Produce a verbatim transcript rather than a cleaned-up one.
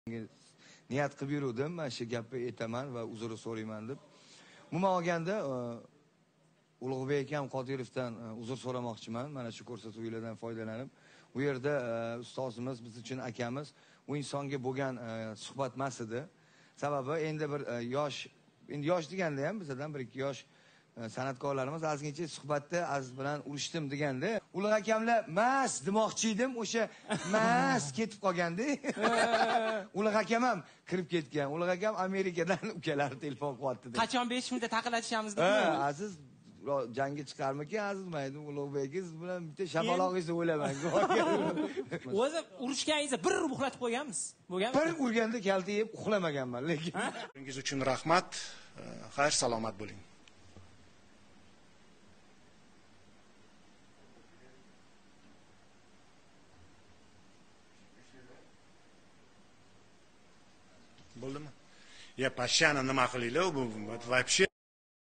niyat qilib yuruvdim, mana shu gapni aytaman va uzr so'rayman deb. Umuman olganda Ulug'bek akam Qodirovdan uzr so'ramoqchiman, mana shu ko'rsatuvlardan foydalanib. Bu yerda ustozimiz biz uchun akamiz, u insonga bo'lgan suhbat emas edi. Sababi endi bir yosh, endi yosh deganda ham bizdan bir ikki yosh san'atkorlarimiz ozgincha suhbatda az bilan urishdim deganda, Ulug' akamlar mas demoqchi edim, o'sha mas ketib qolganda. Ulug' akam ham kirib ketgan. Ulug' akam Amerikadan ukalar telefon qilyapti deb. Qachon besh minutda taqillatishamiz deb. Ha, aziz jangga chiqarmikin aziz maydi Ulug'bekingiz bilan bitta shapaloqingizni o'ylamang. O'zi urushganingizda bir urib uxlatib qo'yganmiz. Bo'lganmi? Bir urganda kalta yeb uxlamaganman, lekin. Siz uchun rahmat. Xayr, salomat bo'ling. Bo'ldimi? Ya pashshani nima qilinglar, bu вообще